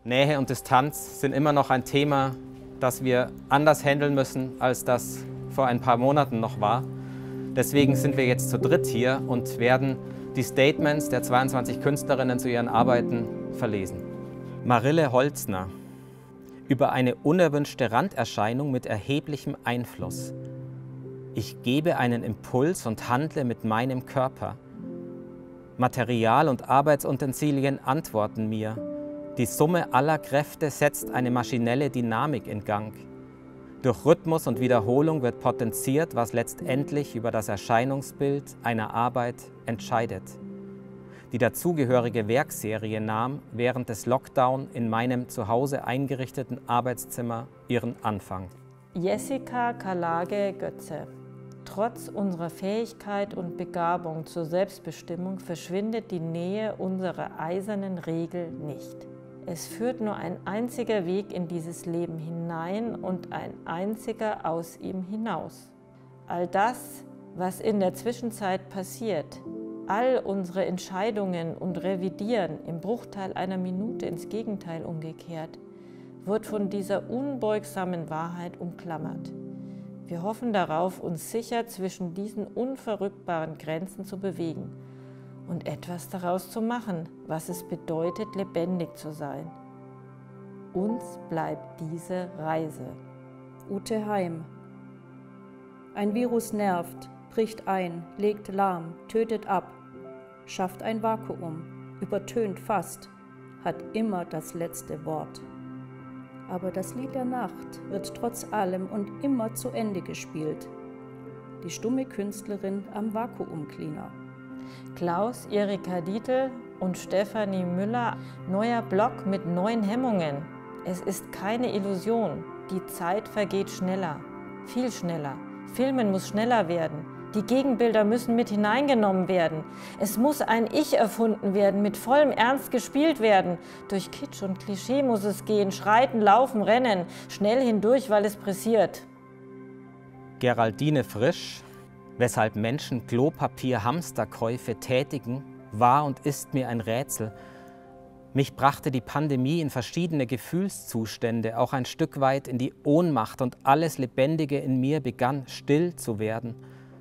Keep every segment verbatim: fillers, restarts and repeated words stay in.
Nähe und Distanz sind immer noch ein Thema, das wir anders handeln müssen, als das vor ein paar Monaten noch war. Deswegen sind wir jetzt zu dritt hier und werden die Statements der zweiundzwanzig Künstlerinnen zu ihren Arbeiten verlesen. Marille Holzner: Über eine unerwünschte Randerscheinung mit erheblichem Einfluss. Ich gebe einen Impuls und handle mit meinem Körper. Material- und Arbeitsutensilien antworten mir. Die Summe aller Kräfte setzt eine maschinelle Dynamik in Gang. Durch Rhythmus und Wiederholung wird potenziert, was letztendlich über das Erscheinungsbild einer Arbeit entscheidet. Die dazugehörige Werkserie nahm während des Lockdown in meinem zu Hause eingerichteten Arbeitszimmer ihren Anfang. Jessica Kalage-Götze: Trotz unserer Fähigkeit und Begabung zur Selbstbestimmung verschwindet die Nähe unserer eisernen Regel nicht. Es führt nur ein einziger Weg in dieses Leben hinein und ein einziger aus ihm hinaus. All das, was in der Zwischenzeit passiert, all unsere Entscheidungen und Revidieren im Bruchteil einer Minute ins Gegenteil umgekehrt, wird von dieser unbeugsamen Wahrheit umklammert. Wir hoffen darauf, uns sicher zwischen diesen unverrückbaren Grenzen zu bewegen und etwas daraus zu machen, was es bedeutet, lebendig zu sein. Uns bleibt diese Reise. Ute Heim: Ein Virus nervt, bricht ein, legt lahm, tötet ab, schafft ein Vakuum, übertönt fast, hat immer das letzte Wort. Aber das Lied der Nacht wird trotz allem und immer zu Ende gespielt. Die stumme Künstlerin am Vakuumcleaner. Klaus Erika Dietl und Stefanie Müller: Neuer Blog mit neuen Hemmungen. Es ist keine Illusion. Die Zeit vergeht schneller, viel schneller. Filmen muss schneller werden. Die Gegenbilder müssen mit hineingenommen werden. Es muss ein Ich erfunden werden, mit vollem Ernst gespielt werden. Durch Kitsch und Klischee muss es gehen, schreiten, laufen, rennen, schnell hindurch, weil es pressiert. Geraldine Frisch: Weshalb Menschen Klopapier-Hamsterkäufe tätigen, war und ist mir ein Rätsel. Mich brachte die Pandemie in verschiedene Gefühlszustände, auch ein Stück weit in die Ohnmacht, und alles Lebendige in mir begann still zu werden.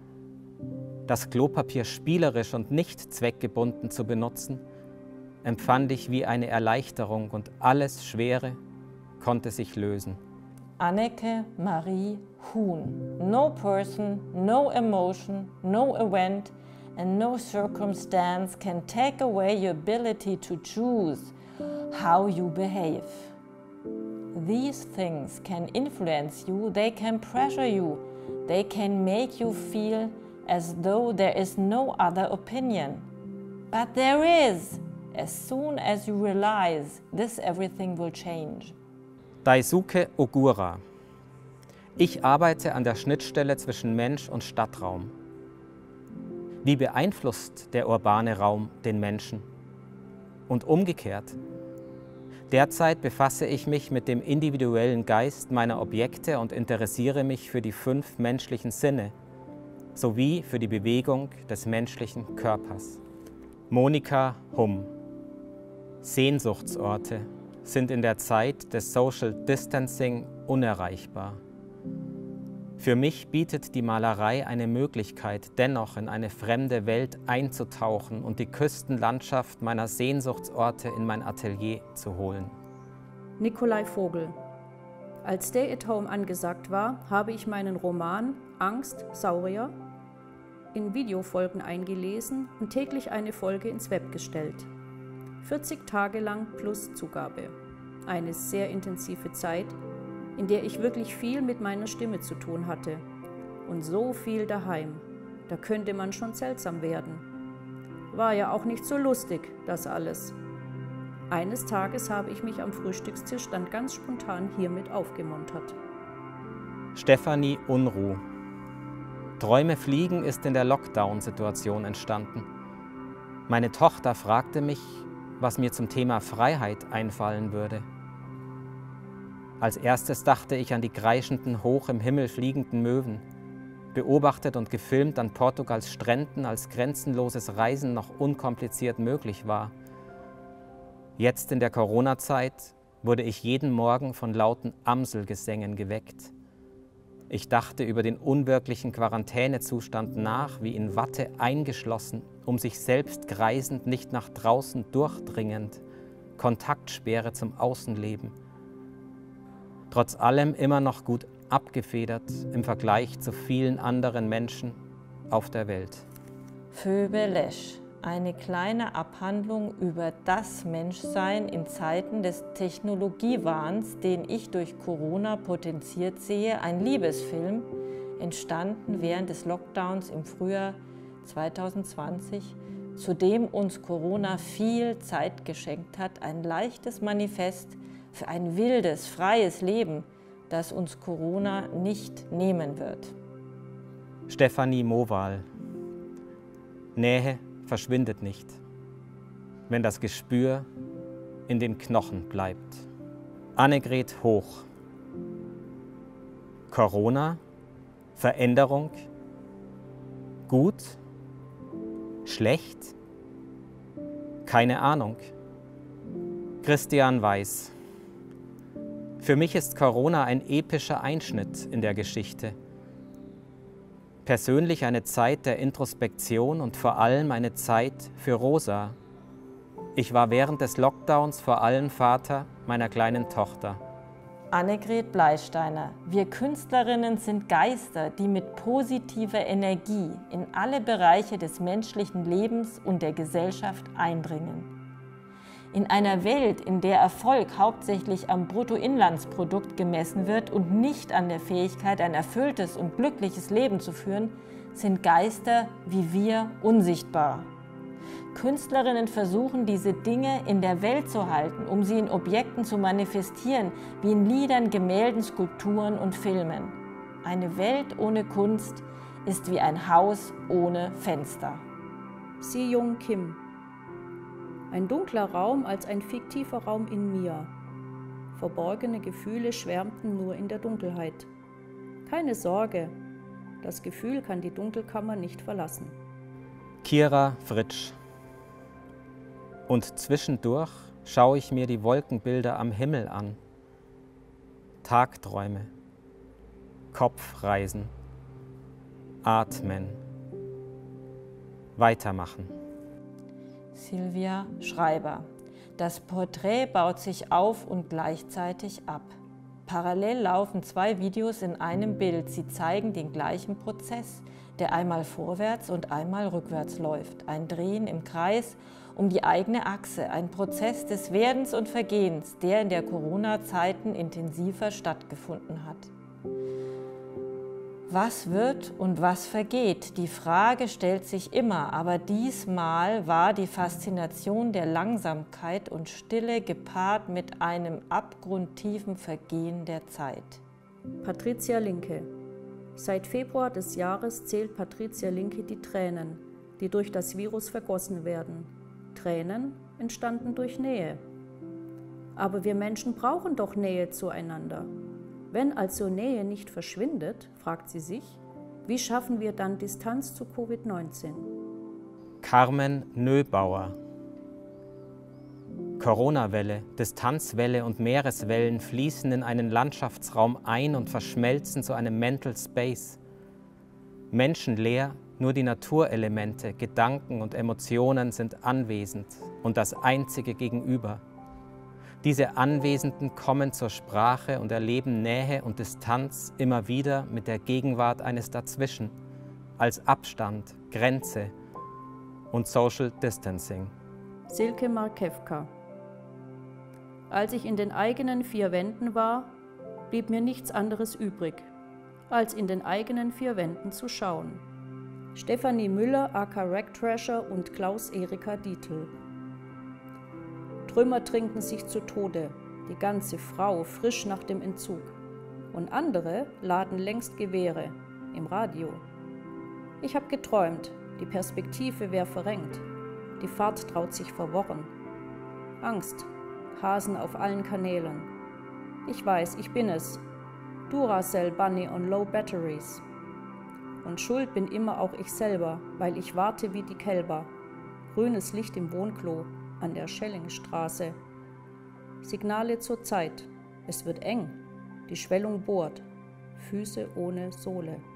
Das Klopapier spielerisch und nicht zweckgebunden zu benutzen, empfand ich wie eine Erleichterung, und alles Schwere konnte sich lösen. Anneke Marie Huhn: No person, no emotion, no event and no circumstance can take away your ability to choose how you behave. These things can influence you, they can pressure you, they can make you feel as though there is no other opinion. But there is. As soon as you realize this, everything will change. Daisuke Ogura: Ich arbeite an der Schnittstelle zwischen Mensch und Stadtraum. Wie beeinflusst der urbane Raum den Menschen? Und umgekehrt. Derzeit befasse ich mich mit dem individuellen Geist meiner Objekte und interessiere mich für die fünf menschlichen Sinne sowie für die Bewegung des menschlichen Körpers. Monika Humm: Sehnsuchtsorte sind in der Zeit des Social Distancing unerreichbar. Für mich bietet die Malerei eine Möglichkeit, dennoch in eine fremde Welt einzutauchen und die Küstenlandschaft meiner Sehnsuchtsorte in mein Atelier zu holen. Nikolai Vogel: Als Stay at Home angesagt war, habe ich meinen Roman Angst, Saurier in Videofolgen eingelesen und täglich eine Folge ins Web gestellt. vierzig Tage lang plus Zugabe. Eine sehr intensive Zeit, in der ich wirklich viel mit meiner Stimme zu tun hatte. Und so viel daheim. Da könnte man schon seltsam werden. War ja auch nicht so lustig, das alles. Eines Tages habe ich mich am Frühstückstisch dann ganz spontan hiermit aufgemuntert. Stefanie Unruh: Träume fliegen ist in der Lockdown-Situation entstanden. Meine Tochter fragte mich, was mir zum Thema Freiheit einfallen würde. Als erstes dachte ich an die kreischenden, hoch im Himmel fliegenden Möwen, beobachtet und gefilmt an Portugals Stränden, als grenzenloses Reisen noch unkompliziert möglich war. Jetzt in der Corona-Zeit wurde ich jeden Morgen von lauten Amselgesängen geweckt. Ich dachte über den unwirklichen Quarantänezustand nach, wie in Watte eingeschlossen, um sich selbst kreisend, nicht nach draußen durchdringend, Kontaktsperre zum Außenleben. Trotz allem immer noch gut abgefedert im Vergleich zu vielen anderen Menschen auf der Welt. Phoebe Lesch, eine kleine Abhandlung über das Menschsein in Zeiten des Technologiewahns, den ich durch Corona potenziert sehe, ein Liebesfilm, entstanden während des Lockdowns im Frühjahr zweitausendzwanzig, zu dem uns Corona viel Zeit geschenkt hat, ein leichtes Manifest für ein wildes, freies Leben, das uns Corona nicht nehmen wird. Stefanie Mowal. Nähe verschwindet nicht, wenn das Gespür in den Knochen bleibt. Annegret Hoch. Corona, Veränderung, gut, schlecht, keine Ahnung. Christian Weiß. Für mich ist Corona ein epischer Einschnitt in der Geschichte. Persönlich eine Zeit der Introspektion und vor allem eine Zeit für Rosa. Ich war während des Lockdowns vor allem Vater meiner kleinen Tochter. Annegret Bleisteiner. Wir Künstlerinnen sind Geister, die mit positiver Energie in alle Bereiche des menschlichen Lebens und der Gesellschaft eindringen. In einer Welt, in der Erfolg hauptsächlich am Bruttoinlandsprodukt gemessen wird und nicht an der Fähigkeit, ein erfülltes und glückliches Leben zu führen, sind Geister wie wir unsichtbar. Künstlerinnen versuchen, diese Dinge in der Welt zu halten, um sie in Objekten zu manifestieren, wie in Liedern, Gemälden, Skulpturen und Filmen. Eine Welt ohne Kunst ist wie ein Haus ohne Fenster. Si-Jung Kim. Ein dunkler Raum als ein fiktiver Raum in mir. Verborgene Gefühle schwärmten nur in der Dunkelheit. Keine Sorge, das Gefühl kann die Dunkelkammer nicht verlassen. Kira Fritsch. Und zwischendurch schaue ich mir die Wolkenbilder am Himmel an. Tagträume, Kopfreisen, atmen, weitermachen. Silvia Schreiber. Das Porträt baut sich auf und gleichzeitig ab. Parallel laufen zwei Videos in einem Bild. Sie zeigen den gleichen Prozess, der einmal vorwärts und einmal rückwärts läuft. Ein Drehen im Kreis um die eigene Achse, ein Prozess des Werdens und Vergehens, der in der Corona-Zeiten intensiver stattgefunden hat. Was wird und was vergeht? Die Frage stellt sich immer, aber diesmal war die Faszination der Langsamkeit und Stille gepaart mit einem abgrundtiefen Vergehen der Zeit. Patricia Linke. Seit Februar des Jahres zählt Patricia Linke die Tränen, die durch das Virus vergossen werden. Tränen entstanden durch Nähe. Aber wir Menschen brauchen doch Nähe zueinander. Wenn also Nähe nicht verschwindet, fragt sie sich, wie schaffen wir dann Distanz zu Covid neunzehn? Carmen Nöbauer. Corona-Welle, Distanzwelle und Meereswellen fließen in einen Landschaftsraum ein und verschmelzen zu einem Mental Space. Menschenleer, nur die Naturelemente, Gedanken und Emotionen sind anwesend und das einzige Gegenüber. Diese Anwesenden kommen zur Sprache und erleben Nähe und Distanz immer wieder mit der Gegenwart eines Dazwischen, als Abstand, Grenze und Social Distancing. Silke Markewka. Als ich in den eigenen vier Wänden war, blieb mir nichts anderes übrig, als in den eigenen vier Wänden zu schauen. Stefanie Müller, aka Ragtrasher und Klaus-Erika Dietl. Trümmer trinken sich zu Tode, die ganze Frau frisch nach dem Entzug. Und andere laden längst Gewehre im Radio. Ich hab geträumt, die Perspektive wär verrenkt, die Fahrt traut sich verworren. Angst, Hasen auf allen Kanälen. Ich weiß, ich bin es. Duracell Bunny on Low Batteries. Und schuld bin immer auch ich selber, weil ich warte wie die Kälber. Grünes Licht im Wohnklo an der Schellingstraße. Signale zur Zeit. Es wird eng. Die Schwellung bohrt. Füße ohne Sohle.